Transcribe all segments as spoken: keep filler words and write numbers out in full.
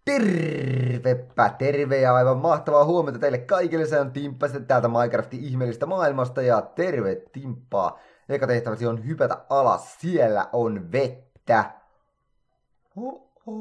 Tervepä terve ja aivan mahtavaa huomenta teille kaikille. Se on Timppa sitten täältä Minecraftin ihmeellistä maailmasta ja terve Timppaa. Eka tehtäväsi on hypätä alas. Siellä on vettä. Oho.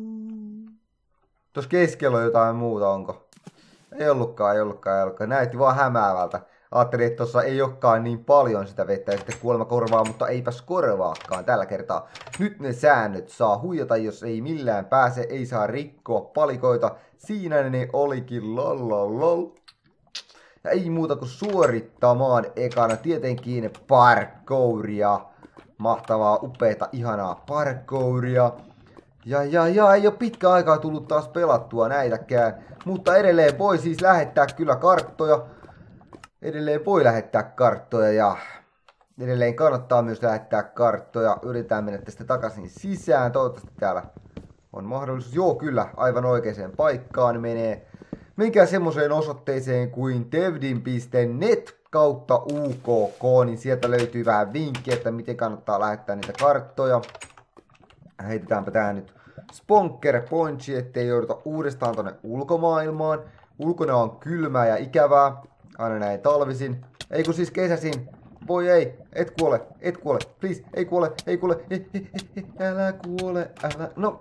Tuossa keskellä on jotain muuta, onko? Ei ollutkaan, ei ollutkaan, ei ollutkaan. Näytti vaan hämäävältä. Ajattelin, että tuossa ei olekaan niin paljon sitä vettä ja sitten kuolema korvaa, mutta eipäs korvaakaan tällä kertaa. Nyt ne säännöt saa huijata, jos ei millään pääse, ei saa rikkoa palikoita. Siinä ne olikin lololol. Ja ei muuta kuin suorittamaan ekana tietenkin parkouria. Mahtavaa, upeeta, ihanaa parkouria. Ja ja ja, ei ole pitkä aikaa tullut taas pelattua näitäkään. Mutta edelleen voi siis lähettää kyllä karttoja. Edelleen voi lähettää karttoja ja edelleen kannattaa myös lähettää karttoja. Yritetään mennä tästä takaisin sisään. Toivottavasti täällä on mahdollisuus. Joo, kyllä, aivan oikeaan paikkaan menee. Menkää semmoiseen osoitteeseen kuin tevdin piste net kautta U K K, niin sieltä löytyy vähän vinkkiä, että miten kannattaa lähettää niitä karttoja. Heitetäänpä tää nyt Sponsor Poinchi, ettei jouduta uudestaan tonne ulkomaailmaan. Ulkona on kylmää ja ikävää. Aina näin talvisin. Ei kun siis kesäsin. Voi ei. Et kuole. Et kuole. Please. Ei kuole. Ei kuole. Ei, ei, ei, älä kuole. Älä. No.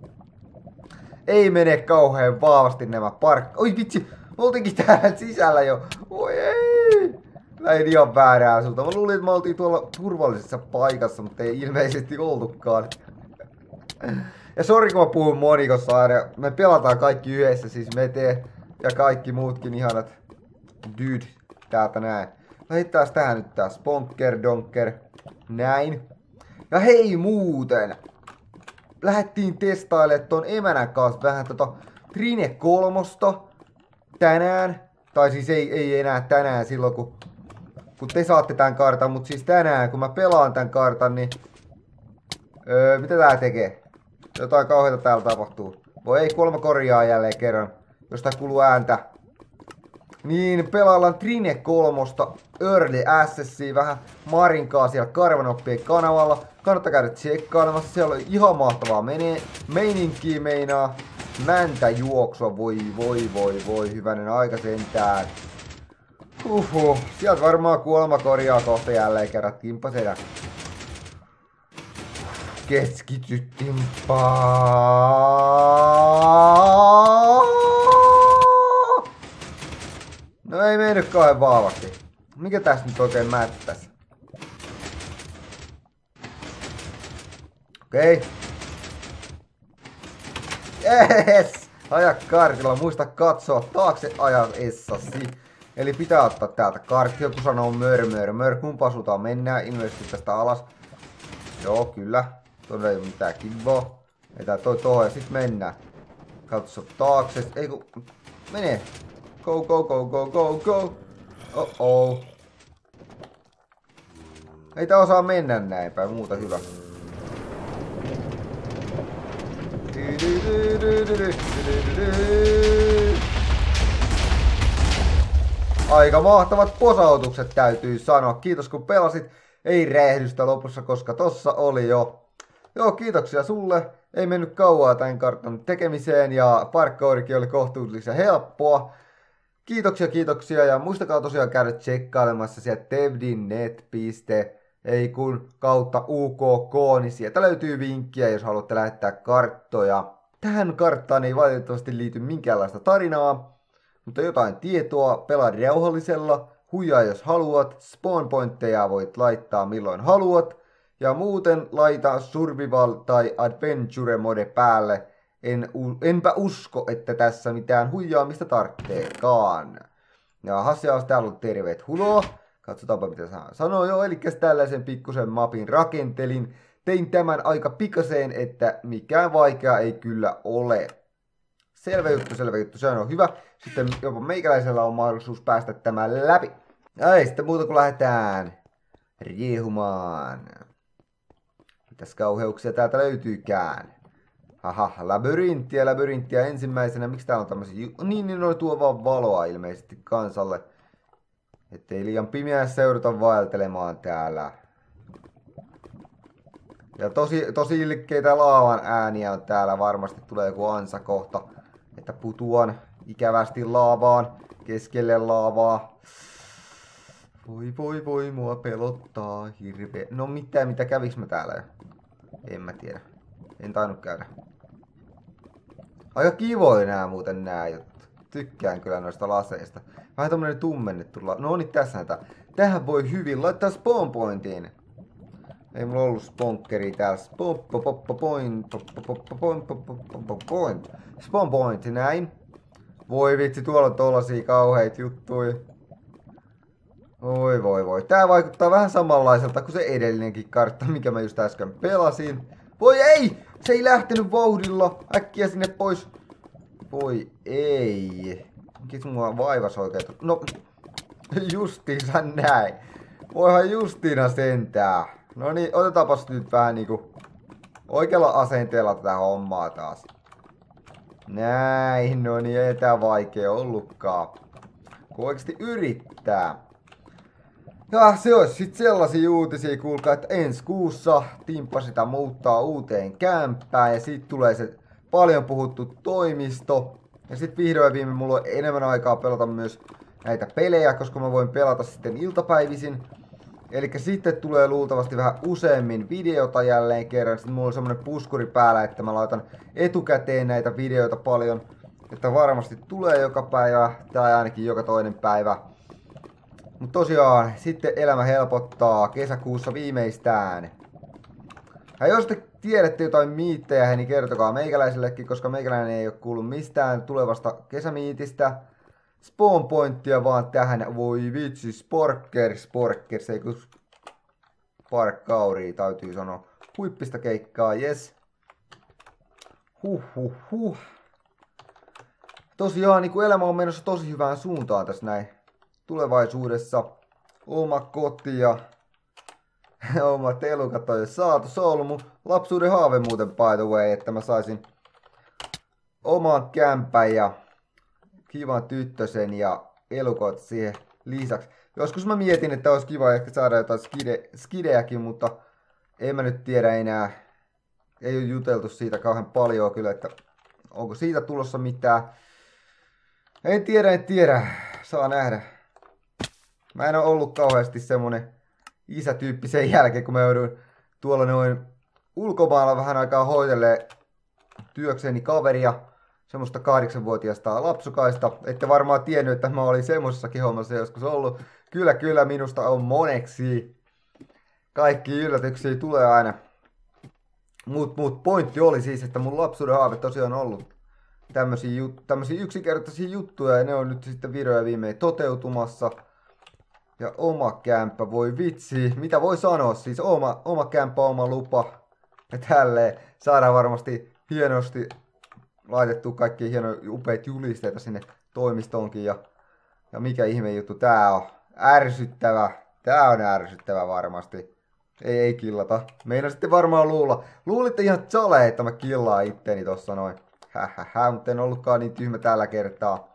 Ei mene kauhean vahvasti nämä park... Oi vitsi. Oltiinkin täällä sisällä jo. Voi ei. Lähin ihan väärää sulta. Mä luulin, että me oltiin tuolla turvallisessa paikassa, mutta ei ilmeisesti oltukaan. Ja sori kun mä puhun monikossa aina. Me pelataan kaikki yhdessä. Siis Mete ja kaikki muutkin ihanat dude, täältä näin. Lähittääs tähän nyt tää Sponker Donker. Näin. Ja hei muuten. Lähettiin testailemaan ton emänän kanssa vähän tota Trine kolmosta tänään. Tai siis ei, ei enää tänään silloin kun, kun te saatte tän kartan, mutta siis tänään kun mä pelaan tän kartan, niin öö, mitä tää tekee? Jotain kauheita täällä tapahtuu. Voi ei, kuolema korjaa jälleen kerran, jos tää kuuluu ääntä. Niin, pelaillaan Trine kolmosta Early Accessia vähän Marinkaa siellä Karvanoppien kanavalla. Kannattaa käydä tsekkailemassa, siellä on ihan mahtavaa menee. Meininkiä meinaa. Mäntä juoksua, voi voi voi voi, hyvänen aika sentään. Uhuh, sieltä varmaan kuolema korjaa kohta jälleen kerran Timppa sedä. Keskity Timppaa. No ei mennyt kauhean vahvasti. Mikä tässä nyt oikein mättäs? Okei. Yes! Aja kartilla. Muista katsoa taakse ajaessasi. Eli pitää ottaa täältä kartti. Joku sanoo mör mör mör. Kumpaan suuntaan mennään. Ilmeisesti tästä alas. Joo, kyllä. Tuonne ei ole mitään kivaa. Etää toi tohon ja sit mennään. Katso taakse. Ei ku... Mene. Go, go, go, go, go, go. Oh oh. Ei tää osaa mennä näin päin, muuta hyvä. Aika mahtavat posautukset täytyy sanoa. Kiitos kun pelasit. Ei räjähdystä lopussa, koska tossa oli jo. Joo, kiitoksia sulle. Ei mennyt kauaa tämän kartan tekemiseen ja parkourikin oli kohtuullisen helppoa. Kiitoksia, kiitoksia ja muistakaa tosiaan käydä tsekkailemassa sieltä tevdin net piste ei kun kautta U K K, niin sieltä löytyy vinkkiä, jos haluatte lähettää karttoja. Tähän karttaan ei valitettavasti liity minkäänlaista tarinaa, mutta jotain tietoa, pelaa rauhallisella, huijaa jos haluat, spawn pointteja voit laittaa milloin haluat, ja muuten laita survival tai adventure mode päälle. En, enpä usko, että tässä mitään huijaamista tarvitseekaan. Ja Hassiaus täällä on terveet huloa. Katsotaanpa mitä sanoo jo. Eli tällaisen pikkusen mapin rakentelin. Tein tämän aika pikaseen, että mikään vaikea ei kyllä ole. Selvä juttu, selvä juttu. Se on hyvä. Sitten jopa meikäläisellä on mahdollisuus päästä tämän läpi. Ja ei sitten muuta kuin lähdetään riehumaan. Mitäs kauheuksia täältä löytyykään? Haha, labyrinttiä, labyrinttiä ensimmäisenä. Miksi täällä on tämmösiä... Niin, niin oli tuo vaan valoa ilmeisesti kansalle. Ettei liian pimeässä jouduta vaeltelemaan täällä. Ja tosi, tosi ilkeitä laavan ääniä on täällä. Varmasti tulee joku ansa kohta. Että putuan ikävästi laavaan. Keskelle laavaa. Voi voi voi, mua pelottaa hirveä. No mitä, mitä käviks mä täällä jo? En mä tiedä. En tainnut käydä. Aika kivoja nää muuten nää jutut. Tykkään kyllä noista laseista. Vähän tommonen tummennettu la... No niin, tässä näitä. Tähän voi hyvin laittaa spawn pointiin. Ei mulla ollut sponkkeria täällä. Spawn point. Point. Spawn point, näin. Voi vitsi, tuolla on tollasia kauheita juttuja. Voi voi voi. Tää vaikuttaa vähän samanlaiselta kuin se edellinenkin kartta, mikä mä just äsken pelasin. Voi ei! Se ei lähtenyt vauhdilla. Äkkiä sinne pois. Voi ei. Mikä mua vaivas oikein? No, justiinsa näin. Voihan justiina sentää. No niin, otetaanpas nyt vähän niinku oikealla asenteella tätä hommaa taas. Näin, no niin, ei tää vaikea ollutkaan. Kun oikeesti yrittää. Ja se olisi sit sellaisia uutisia, kuulkaa, että ensi kuussa Timppa sitä muuttaa uuteen kämppään ja siitä tulee se paljon puhuttu toimisto. Ja sit vihdoin viime mulla on enemmän aikaa pelata myös näitä pelejä, koska mä voin pelata sitten iltapäivisin. Eli sitten tulee luultavasti vähän useammin videota jälleen kerran. Sitten mulla on semmonen puskuri päällä, että mä laitan etukäteen näitä videoita paljon. Että varmasti tulee joka päivä, tai ainakin joka toinen päivä. Mutta tosiaan, sitten elämä helpottaa kesäkuussa viimeistään. Ja jos te tiedätte jotain miittejä, niin kertokaa meikäläisellekin, koska meikäläinen ei ole kuullut mistään tulevasta kesämiitistä. Spawn pointtia vaan tähän. Voi vitsi, sporker, sporker, se ei kun parkkauria täytyy sanoa. Huippista keikkaa, yes. Huh huh huh. Tosiaan, niin kun elämä on menossa tosi hyvään suuntaan tässä näin. Tulevaisuudessa oma koti ja omat elukat on jo saatu. Se on ollut mun lapsuuden haave muuten by the way, että mä saisin oman kämpän ja kivan tyttösen ja elukot siihen lisäksi. Joskus mä mietin, että olisi kiva ehkä saada jotain skide, skidejäkin, mutta en mä nyt tiedä enää. Ei ole juteltu siitä kauhean paljon kyllä, että onko siitä tulossa mitään. En tiedä, en tiedä. Saa nähdä. Mä en ole ollut kauheasti semmonen isätyyppi sen jälkeen, kun mä jouduin tuolla noin ulkomailla vähän aikaa hoitelee työkseni kaveria, semmoista kahdeksanvuotiaasta lapsukaista. Ette varmaan tiennyt, että mä olin semmosessakin hommassa joskus ollut. Kyllä, kyllä, minusta on moneksi. Kaikki yllätyksiä tulee aina. Mut, mut pointti oli siis, että mun lapsuuden haave tosiaan on ollut tämmösiä, jut tämmösiä yksinkertaisia juttuja, ja ne on nyt sitten vihdoin ja viimein toteutumassa. Ja oma kämppä, voi vitsi, mitä voi sanoa, siis oma, oma kämppä, oma lupa. Ja tälleen saadaan varmasti hienosti laitettu kaikki hienoja upeita julisteita sinne toimistoonkin. Ja, ja mikä ihme juttu tää on, ärsyttävä, tää on ärsyttävä varmasti. Ei, ei killata. Meina sitten varmaan luulla. Luulitte ihan chale, että mä killaan itteni tossa noin. Hähähä, mutta en ollutkaan niin tyhmä tällä kertaa.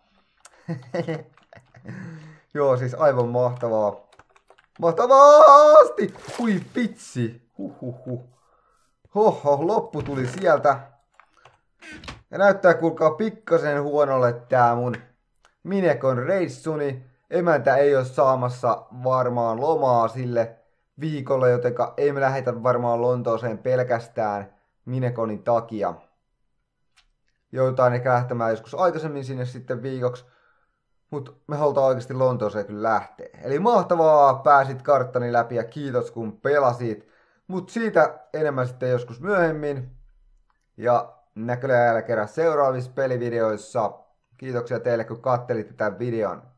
Joo, siis aivan mahtavaa. Mahtavasti! Hui vitsi! Huhhuh. Hoho, loppu tuli sieltä. Ja näyttää kuulkaa pikkasen huonolle tää mun Minekon reissuni. Emäntä ei ole saamassa varmaan lomaa sille viikolle, jotenka ei me lähetä varmaan Lontooseen pelkästään Minekonin takia. Joudutaan ehkä lähtemään joskus aikaisemmin sinne sitten viikoksi. Mut me halutaan oikeasti Lontooseen kyllä lähteä. Eli mahtavaa, pääsit karttani läpi ja kiitos kun pelasit. Mut siitä enemmän sitten joskus myöhemmin. Ja näköjään jälleen kerran seuraavissa pelivideoissa. Kiitoksia teille kun kattelitte tämän videon.